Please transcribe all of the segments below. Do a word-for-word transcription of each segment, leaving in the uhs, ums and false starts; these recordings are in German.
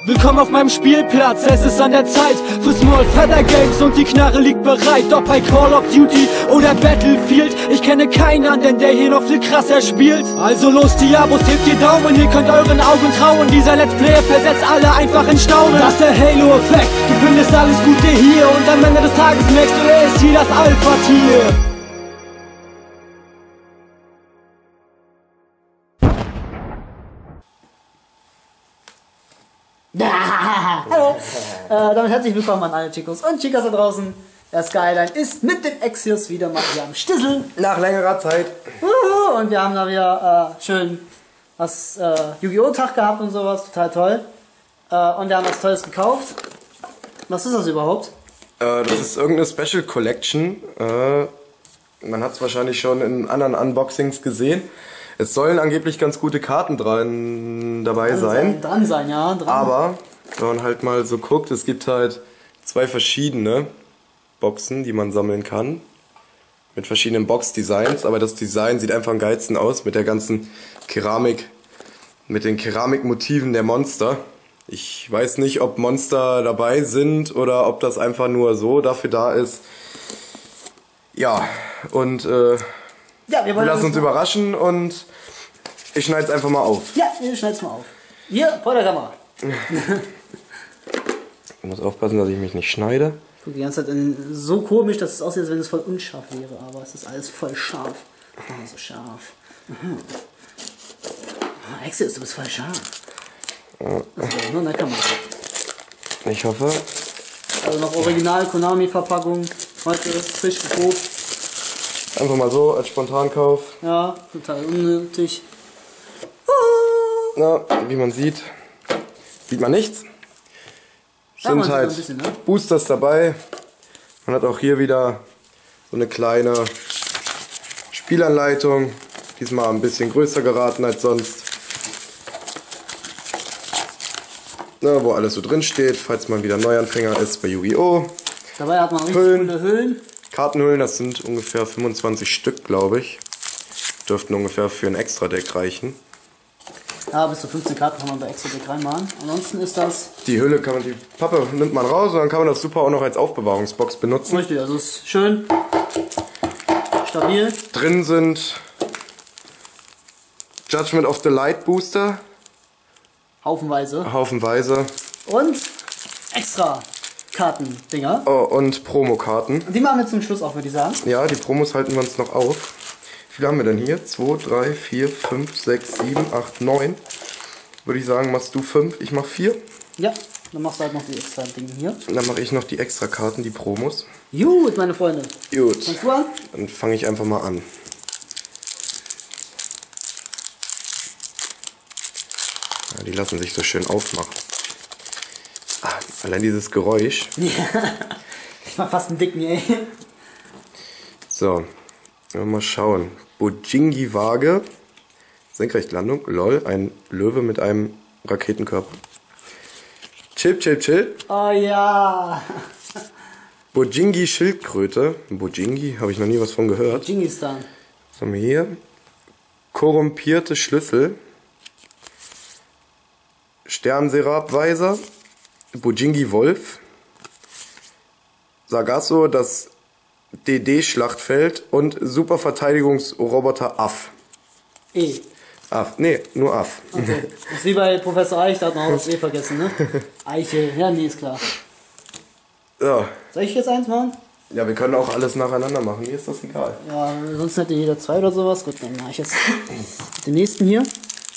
Willkommen auf meinem Spielplatz, es ist an der Zeit für Small Feather Games und die Knarre liegt bereit. Ob bei Call of Duty oder Battlefield, ich kenne keinen anderen, der hier noch viel krasser spielt. Also los Diabos, hebt die Daumen, ihr könnt euren Augen trauen. Dieser Let's Player versetzt alle einfach in Staunen. Das ist der Halo-Effekt, du findest alles Gute hier und am Ende des Tages merkst du, er ist hier das Alpha-Tier. Hallo, äh, damit herzlich willkommen an alle Chicos und Chicas da draußen. Der Skyline ist mit dem Exius wieder mal hier am Stissel. Nach längerer Zeit. Uhu, und wir haben da wieder äh, schön was äh, Yu-Gi-Oh! Tag gehabt und sowas, total toll. Äh, und wir haben was Tolles gekauft. Was ist das überhaupt? Äh, das ist irgendeine Special Collection. Äh, man hat es wahrscheinlich schon in anderen Unboxings gesehen. Es sollen angeblich ganz gute Karten dran dabei dran sein. sein. Dran sein, ja. Dran. Aber, wenn man halt mal so guckt, es gibt halt zwei verschiedene Boxen, die man sammeln kann. Mit verschiedenen Box-Designs. Aber das Design sieht einfach am geilsten aus mit der ganzen Keramik. Mit den Keramikmotiven der Monster. Ich weiß nicht, ob Monster dabei sind oder ob das einfach nur so dafür da ist. Ja, und äh, ja, wir, wir lassen uns überraschen und ich schneide es einfach mal auf. Ja, ihr schneidet es mal auf. Hier, vor der Kamera. Ich muss aufpassen, dass ich mich nicht schneide. Guck die ganze Zeit in, so komisch, dass es aussieht, als wenn es voll unscharf wäre, aber es ist alles voll scharf. Oh, so scharf. Mhm. Oh, Exius, du bist voll scharf. Also, nur in der Kamera. Ich hoffe. Also noch Original Konami-Verpackung. Heute frisch geprobt. Einfach mal so als Spontankauf. Ja, total unnötig. Na, wie man sieht, sieht man nichts. Ja, Sind man sieht halt ein bisschen, ne? Boosters dabei. Man hat auch hier wieder so eine kleine Spielanleitung. Diesmal ein bisschen größer geraten als sonst. Na, wo alles so drin steht, falls man wieder Neuanfänger ist bei Yu-Gi-Oh! Dabei hat man richtig Hüllen. coole Hüllen. Kartenhüllen, das sind ungefähr fünfundzwanzig Stück, glaube ich. Dürften ungefähr für ein Extra-Deck reichen. Ja, bis zu fünfzehn Karten kann man bei Extra Deck reinmachen. Ansonsten ist das... Die Hülle kann man, die Pappe nimmt man raus und dann kann man das super auch noch als Aufbewahrungsbox benutzen. Richtig, also ist schön stabil. Drin sind Judgment of the Light Booster, Haufenweise. haufenweise. Und extra Kartendinger. Oh, und Promokarten. Die machen wir zum Schluss auch, würde ich sagen. Ja, die Promos halten wir uns noch auf. Wie viele haben wir denn hier? zwei, drei, vier, fünf, sechs, sieben, acht, neun. Würde ich sagen, machst du fünf, ich mach vier. Ja, dann machst du halt noch die extra Dinge hier. Und dann mache ich noch die extra Karten, die Promos. Gut, meine Freunde. Gut. Fängst du an? Dann fange ich einfach mal an. Ja, die lassen sich so schön aufmachen. Ah, allein dieses Geräusch. Ja. Ich mach fast einen dicken, ey. So, mal schauen. Bujingi-Waage. Senkrechtlandung. Lol, ein Löwe mit einem Raketenkörper. Chip, chip, chip. Oh ja. Bujingi-Schildkröte. Bujingi, habe ich noch nie was von gehört. Jingistan. Was haben wir hier? Korrumpierte Schlüssel. Sternserapweiser. Bujingi-Wolf. Sargasso, das D D-Schlachtfeld und Superverteidigungsroboter Aff. E. Aff, nee, nur Aff. Okay. Das ist wie bei Professor Eich, da hat man auch das E vergessen, ne? Eiche, ja, nee, ist klar. So. Soll ich jetzt eins machen? Ja, wir können auch alles nacheinander machen, mir ist das egal. Ja, sonst hätte jeder zwei oder sowas. Gut, dann mache ich jetzt den nächsten hier.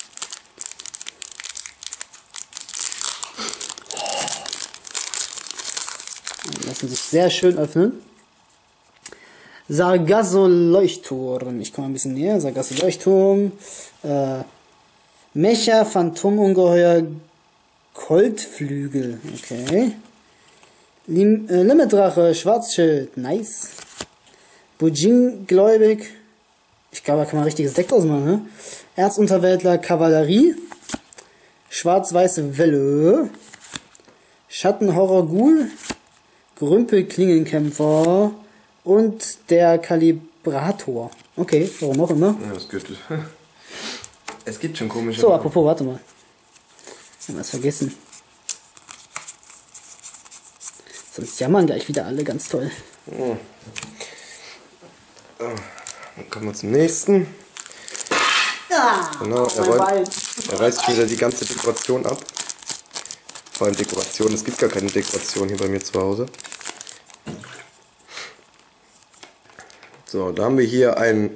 Die lassen sich sehr schön öffnen. Sargasso Leuchtturm. Ich komme ein bisschen näher. Sargasso Leuchtturm. Äh, Mecha Phantomungeheuer Koltflügel. Okay. Lim äh, Limitdrache Schwarzschild. Nice. Bujing Gläubig. Ich glaube, da kann man ein richtiges Deck draus machen, ne? Erzunterwäldler Kavallerie. Schwarz-weiße Welle. Schattenhorror Ghoul. Grümpel-Klingenkämpfer und der Kalibrator. Okay, warum auch immer. Ja, das gibt es. gibt schon komische. So, apropos, warte mal. Ich hab was vergessen. Sonst jammern gleich wieder alle, ganz toll. Oh. So, dann kommen wir zum nächsten. Ja, genau, er, räumt, er reißt schon wieder die ganze Dekoration ab. Vor allem Dekoration, es gibt gar keine Dekoration hier bei mir zu Hause. So, da haben wir hier einen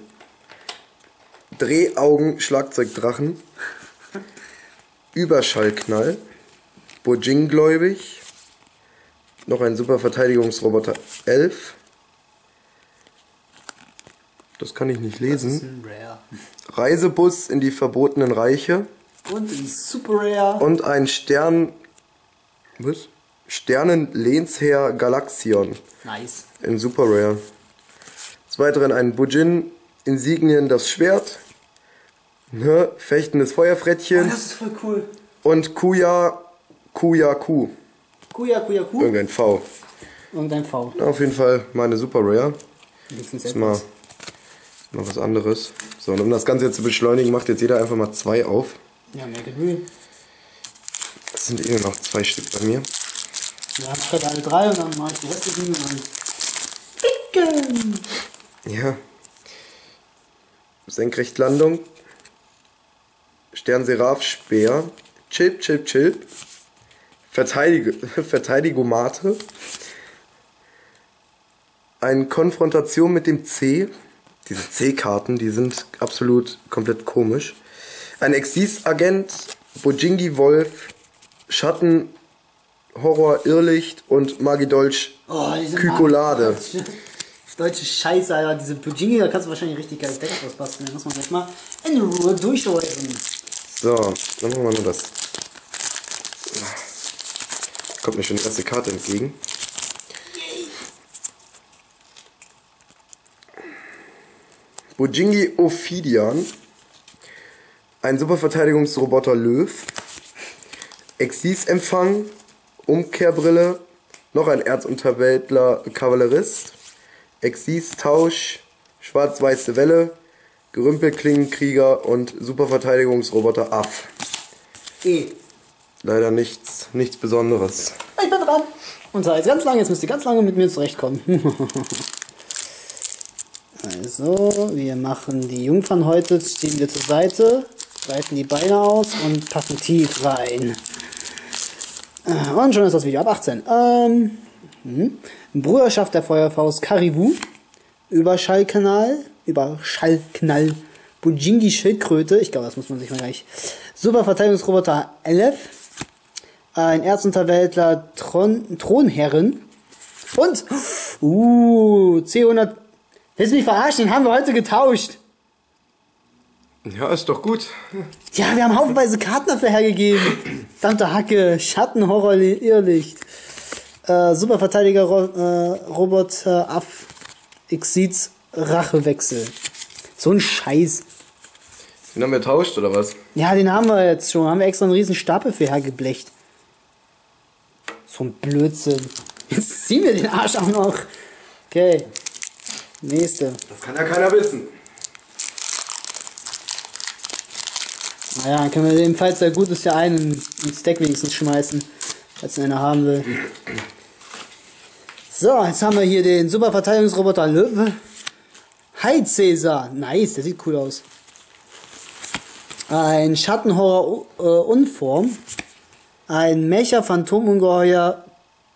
Drehaugen-Schlagzeugdrachen. Überschallknall. Bojing-gläubig. Noch ein super Verteidigungsroboter elf. Das kann ich nicht lesen. Das ist ein Rare. Reisebus in die verbotenen Reiche. Und ein Super Rare. Und ein Stern... Was? Sternen-Lehnsherr Galaxion. Nice. In Super Rare. Des Weiteren ein Bujin Insignien das Schwert. Ne? Fechtendes Feuerfrettchen. Oh, das ist voll cool. Und Kuya Kuya Ku. Kuya, Kuya, Ku. Irgendein V. Irgendein V. Ja, auf jeden Fall meine Super Rare. Wenigstens Das ist mal, mal was anderes. So, und um das Ganze jetzt zu beschleunigen, macht jetzt jeder einfach mal zwei auf. Ja, mehr Mühe. Das sind eh nur noch zwei Stück bei mir. Wir haben gerade alle drei und dann mache ich die restlichen und dann picken. Ja. Senkrechtlandung. Sternseraph Speer. Chilp, Chilp, Chilp. Verteidige, Verteidigomate. Eine Konfrontation mit dem C. Diese C-Karten, die sind absolut komplett komisch. Ein Exis-Agent, Bojingi Wolf, Schatten, Horror, Irrlicht und Magidolch Oh, diese Kykolade. Deutsche, deutsche Scheiße, Alter. Diese Bujingi, da kannst du wahrscheinlich richtig geiles Deck ausbasteln. Da muss man gleich mal in Ruhe durchleuchten. So, dann machen wir nur das. Kommt mir schon die erste Karte entgegen. Bojingi Ophidian. Ein Superverteidigungsroboter Löw. Exis-Empfang. Umkehrbrille. Noch ein Erzunterweltler Kavallerist. Exis-Tausch. Schwarz-weiße Welle. Gerümpelklingenkrieger und Superverteidigungsroboter Aff. E. Leider nichts, nichts Besonderes. Ich bin dran. Und zwar jetzt ganz lange, jetzt müsst ihr ganz lange mit mir zurechtkommen. Also, wir machen die Jungfern heute, stehen wir zur Seite, breiten die Beine aus und packen tief rein. Und schon ist das Video ab achtzehn. Ähm, hm. Bruderschaft der Feuerfaust Caribou, Überschallkanal, Überschallknall, Bujingi Schildkröte, ich glaube, das muss man sich mal gleich. Superverteidigungsroboter elf, ein Erzunterweltler Tron Thronherren und uh, C hundert. Willst du mich verarschen? Den haben wir heute getauscht. Ja, ist doch gut. Ja, wir haben haufenweise Karten dafür hergegeben. Verdammte Hacke, Schatten, Horror, Irrlicht. Äh, Superverteidiger Ro äh, Roboter Aff, Exits, Rachewechsel. So ein Scheiß. Den haben wir tauscht, oder was? Ja, den haben wir jetzt schon. Haben wir extra einen riesen Stapel für hergeblecht. So ein Blödsinn. Jetzt ziehen wir den Arsch auch noch. Okay. Nächste. Das kann ja keiner wissen. Naja, dann können wir den, falls der gut ist, ja einen ins Deck wenigstens schmeißen, falls einer haben will. So, jetzt haben wir hier den Superverteidigungsroboter Löwe. Hi Cäsar. Nice, der sieht cool aus. Ein Schattenhorror äh, Unform. Ein Mecha-Phantomungeheuer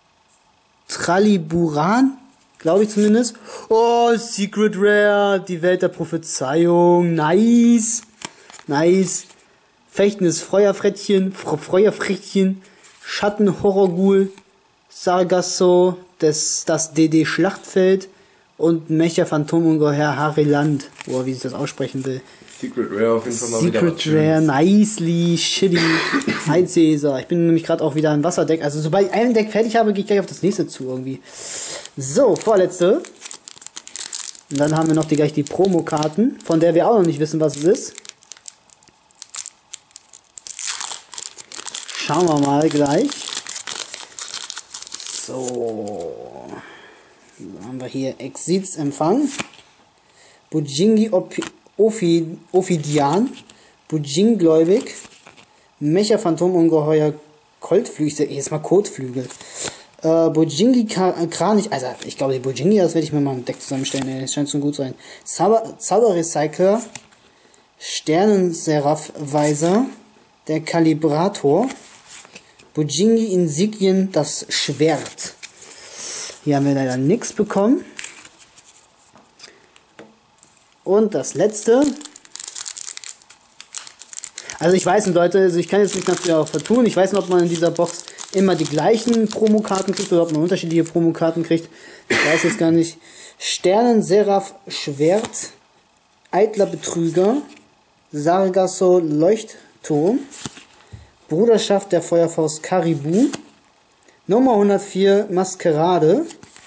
Traliburan, glaube ich zumindest. Oh, Secret Rare, die Welt der Prophezeiung. Nice. Nice. Fechtendes Feuerfrettchen, Feuerfrettchen, Schattenhorrorghoul, Sargasso, das, das D D Schlachtfeld und Mecha-Phantomungeheuer Hariland. Boah, wie ich das aussprechen will. Secret Rare auf jeden Fall mal wieder was Secret Rare, Schönes. nicely, shitty. Ein Cäsar. Ich bin nämlich gerade auch wieder im Wasserdeck. Also sobald ich ein Deck fertig habe, gehe ich gleich auf das nächste zu irgendwie. So, vorletzte. Und dann haben wir noch die, gleich die Promokarten, von der wir auch noch nicht wissen, was es ist. Schauen wir mal gleich. So. Dann haben wir hier Exits Empfang. Bujingi Ophidian. Bujing Gläubig. Mecha Phantomungeheuer Koltflügel. Jetzt mal Kotflügel. Äh, Bujingi Kranich, also ich glaube die Bujingi, das werde ich mir mal ein Deck zusammenstellen, ey, das scheint schon gut zu sein. Zauber, Zauberrecycler, Sternenseraph-Weiser, der Kalibrator, Bujingi Insignien, das Schwert. Hier haben wir leider nichts bekommen. Und das letzte. Also ich weiß nicht, Leute, also ich kann jetzt nicht natürlich auch vertun. Ich weiß nicht, ob man in dieser Box immer die gleichen Promokarten kriegt oder ob man unterschiedliche Promokarten kriegt. Ich weiß jetzt gar nicht. Sternenseraph Schwert, Eitler Betrüger, Sargasso Leuchtturm, Bruderschaft der Feuerfaust Karibu, Nummer hundertvier Maskerade,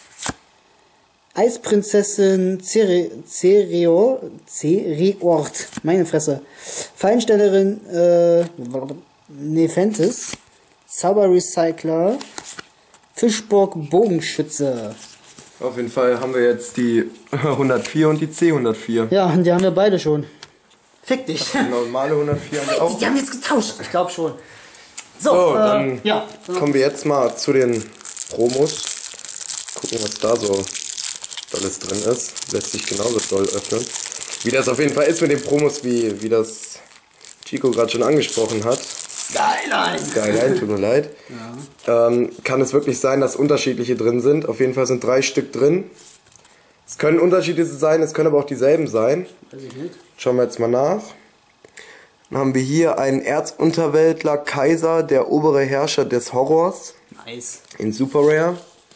Eisprinzessin Cereor, Cereort, meine Fresse, Feinstellerin äh, Nephentis, Zauberrecycler, Fischburg Bogenschütze. Auf jeden Fall haben wir jetzt die hundertvier und die C hundertvier. Ja, und die haben wir beide schon. Fick dich. Die normale hundertvier haben wir auch. Die haben jetzt getauscht. Ich glaube schon. So, So, äh, dann ja. kommen wir jetzt mal zu den Promos. Gucken, was da so alles drin ist. Lässt sich genauso doll öffnen. Wie das auf jeden Fall ist mit den Promos, wie, wie das Chico gerade schon angesprochen hat. Skyline. Skyline, tut mir leid. Ja. Ähm, kann es wirklich sein, dass unterschiedliche drin sind. Auf jeden Fall sind drei Stück drin. Es können unterschiedliche sein, es können aber auch dieselben sein. Weiß ich nicht. Schauen wir jetzt mal nach. Dann haben wir hier einen Erzunterweltler Kaiser, der obere Herrscher des Horrors. Nice. In Super Rare.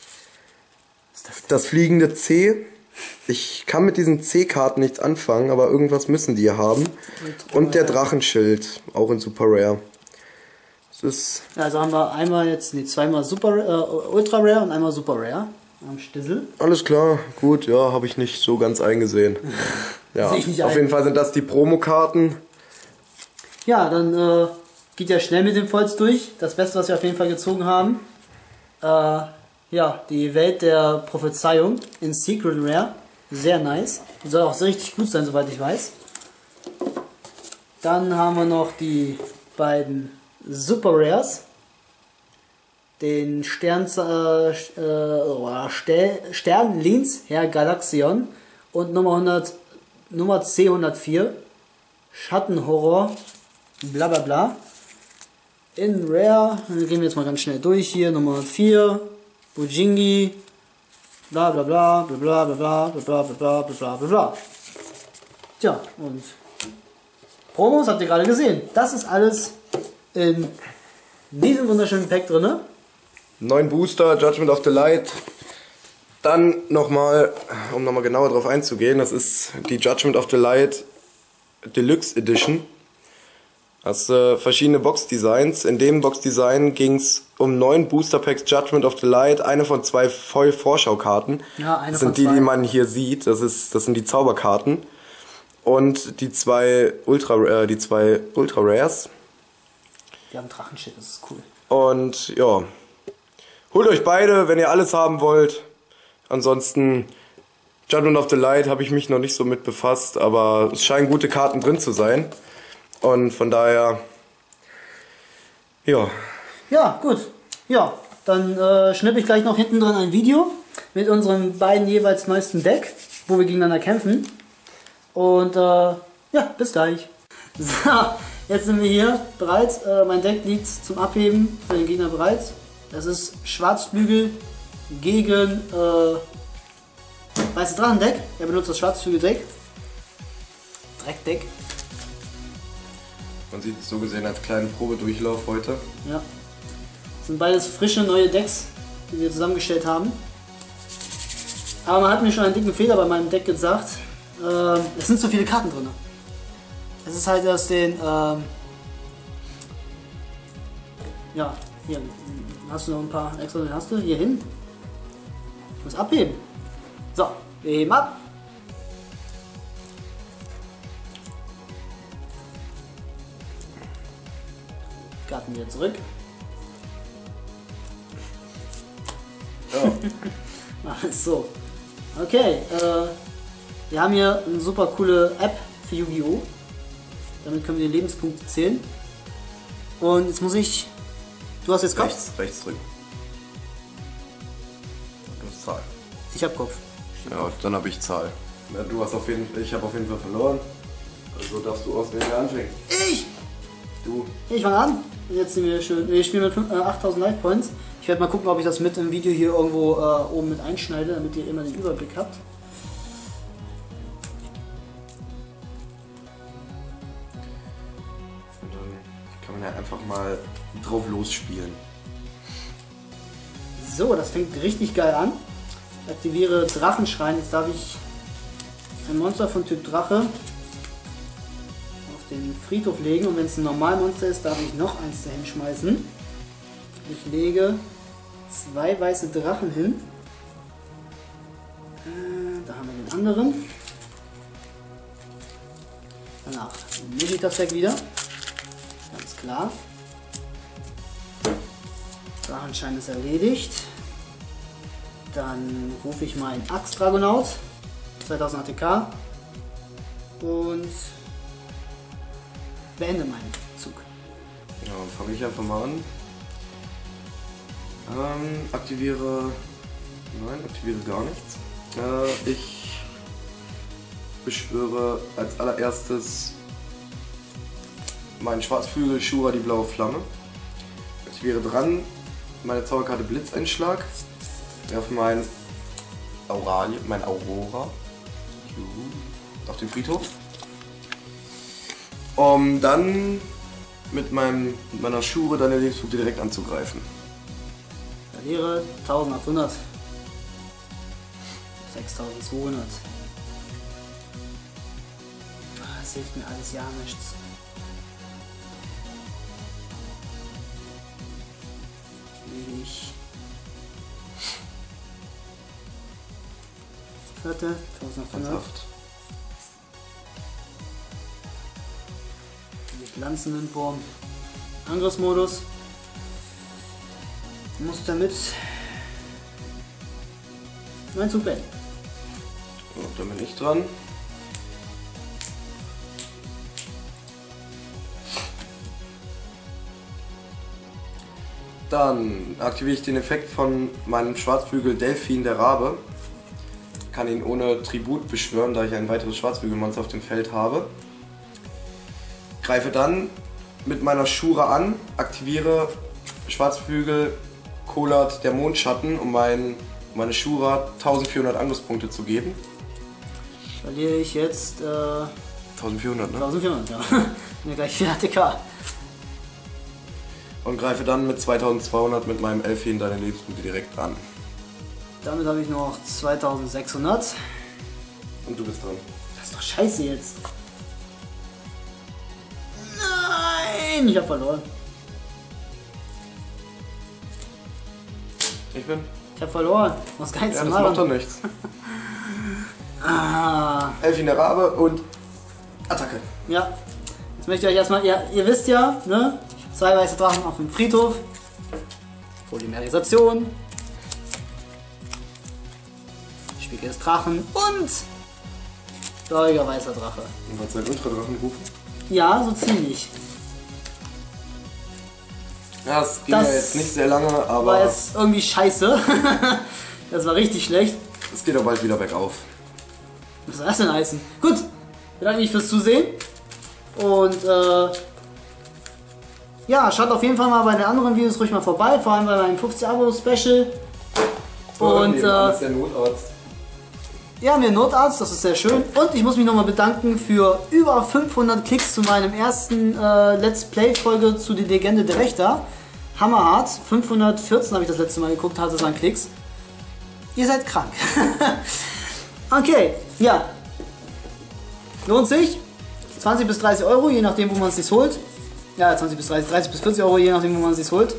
Das fliegende C. Ich kann mit diesen C-Karten nichts anfangen, aber irgendwas müssen die hier haben. Und der Drachenschild, auch in Super Rare. Das ist Ja, also haben wir einmal jetzt, nee, zweimal Super, äh, Ultra Rare und einmal Super Rare am Stissel. alles klar, gut, ja, habe ich nicht so ganz eingesehen. Ja, Sehe ich nicht auf ein. jeden Fall sind das die Promokarten. Ja, dann äh, geht ja schnell mit dem Volz durch. Das Beste, was wir auf jeden Fall gezogen haben. Äh, ja, die Welt der Prophezeiung in Secret Rare. Sehr nice. Die soll auch sehr richtig gut sein, soweit ich weiß. Dann haben wir noch die beiden Super Rares. Den Stern, äh, äh, Stern, Stern Lins, Herr Galaxion. Und Nummer, hundert, Nummer C hundertvier. Schattenhorror. Bla bla bla. In Rare, dann gehen wir jetzt mal ganz schnell durch hier. Nummer vier. Bujingi. Bla bla bla bla bla bla bla bla bla bla bla bla bla. Tja, und Promos habt ihr gerade gesehen. Das ist alles in diesem wunderschönen Pack drin. Neun Booster, Judgment of the Light. Dann nochmal, um nochmal genauer drauf einzugehen, das ist die Judgment of the Light Deluxe Edition. Das äh, verschiedene Box-Designs. In dem Box-Design ging es um neun Booster-Packs Judgment of the Light, eine von zwei Voll-Vorschaukarten. Ja, eine das sind von die, zwei. die man hier sieht. Das, ist, das sind die Zauberkarten. Und die zwei Ultra, äh, die zwei Ultra Rares. Die haben Drachenschild, das ist cool. Und ja, holt euch beide, wenn ihr alles haben wollt. Ansonsten Judgment of the Light habe ich mich noch nicht so mit befasst, aber es scheinen gute Karten drin zu sein. Und von daher, ja. Ja, gut. Ja, dann äh, schnippe ich gleich noch hinten dran ein Video mit unseren beiden jeweils neuesten Deck, wo wir gegeneinander kämpfen. Und äh, ja, bis gleich. So, jetzt sind wir hier bereit. Äh, mein Deck liegt zum Abheben für den Gegner bereit. Das ist Schwarzflügel gegen äh, Weiße Drachendeck. Er benutzt das Schwarzflügel-Deck. Dreckdeck. Man sieht es so gesehen als kleinen Probedurchlauf heute. Ja. Das sind beides frische neue Decks, die wir zusammengestellt haben. Aber man hat mir schon einen dicken Fehler bei meinem Deck gesagt. Ähm, es sind zu viele Karten drin. Es ist halt aus den. Ähm, ja, hier. Hast du noch ein paar extra? Hast du hier hin? Ich muss abheben. So, wir heben ab. Karten wieder zurück. Ja. Ach so. Okay, äh, wir haben hier eine super coole App für Yu-Gi-Oh! Damit können wir Lebenspunkte zählen. Und jetzt muss ich. Du hast jetzt Kopf? Rechts, rechts drücken. Zahl. Ich hab Kopf. Ja, dann habe ich Zahl. Ja, du hast auf jeden Fall, ich habe auf jeden Fall verloren. Also darfst du auswählen, wer anfängt. Ich! Du. Ich fange an. Jetzt sind wir schön. Wir spielen mit fünf, äh, achttausend Life Points. Ich werde mal gucken, ob ich das mit im Video hier irgendwo äh, oben mit einschneide, damit ihr immer den Überblick habt. Und dann kann man ja einfach mal drauf losspielen. So, das fängt richtig geil an. Ich aktiviere Drachenschrein. Jetzt darf ich ein Monster von Typ Drache auf den Friedhof legen. Und wenn es ein Normalmonster ist, darf ich noch eins dahin schmeißen. Ich lege zwei weiße Drachen hin. Äh, da haben wir den anderen. Danach lege ich das weg wieder. Ganz klar. Drachenschein ist erledigt. Dann rufe ich meinen Axt-Dragonaut, zweitausend A T K, und beende meinen Zug. Ja, dann fange ich einfach mal an. Ähm, aktiviere... Nein, aktiviere gar nichts. Äh, ich beschwöre als allererstes meinen Schwarzflügel Shura, die blaue Flamme. Aktiviere dran meine Zauberkarte Blitzeinschlag. Werfe mein Auralie, mein Aurora auf den Friedhof. Um dann mit, meinem, mit meiner Schure deine Lebenspunkte direkt anzugreifen. Verliere eintausendachthundert. sechstausendzweihundert. Das hilft mir alles ja nichts. Ich. Vierte, eintausendachthundert. Die glanzenden Wurm. Angriffsmodus. Muss damit mein Zug beenden. So, dann bin ich dran. Dann aktiviere ich den Effekt von meinem Schwarzflügel Delphin der Rabe. Kann ihn ohne Tribut beschwören, da ich ein weiteres Schwarzflügelmonster auf dem Feld habe. Greife dann mit meiner Schure an, aktiviere Schwarzflügel Kolat der Mondschatten, um mein, meine Shura eintausendvierhundert Angriffspunkte zu geben. Verliere ich jetzt äh, eintausendvierhundert, ne? eintausendvierhundert, ja. Mir gleich vier A T K. Und greife dann mit zweitausendzweihundert mit meinem Elfchen deine Lebenspunkte direkt an. Damit habe ich noch zweitausendsechshundert. Und du bist dran. Das ist doch scheiße jetzt. Nein, ich habe verloren. Ich bin? Ich habe verloren. Was geilst Ja, du das mal? macht doch nichts. Ah, Elfchen der Rabe und Attacke. ja. Jetzt möchte ich euch erstmal, ja, ihr wisst ja, ne? Zwei weiße Drachen auf dem Friedhof. Polymerisation. Spiegel des Drachen und blauiger weißer Drache. Und hat seinen Ultradrachen rufen? Ja, so ziemlich. Ja, es ging Das ja jetzt nicht sehr lange, War aber jetzt irgendwie scheiße. Das war richtig schlecht. es geht auch bald wieder bergauf. Was soll das denn heißen? Gut, bedanke mich fürs Zusehen. Und äh, ja, schaut auf jeden Fall mal bei den anderen Videos ruhig mal vorbei, vor allem bei meinem fünfzig Abo Special. Und Nebenan äh, ist der Notarzt. ja, mir Notarzt, das ist sehr schön. Und ich muss mich nochmal bedanken für über fünfhundert Klicks zu meinem ersten äh, Let's Play Folge zu die Legende der Wächter. Hammerhart, fünfhundertvierzehn habe ich das letzte Mal geguckt, hatte es an Klicks. Ihr seid krank. Okay, ja. Lohnt sich. zwanzig bis dreißig Euro, je nachdem, wo man es sich holt. Ja, zwanzig bis dreißig, dreißig bis vierzig Euro, je nachdem, wo man es sich holt.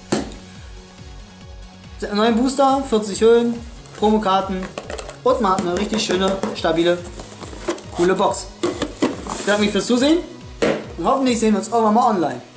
Neuen Booster, vierzig Höhen, Promokarten und man hat eine richtig schöne, stabile, coole Box. Ich bedanke mich fürs Zusehen und hoffentlich sehen wir uns irgendwann mal online.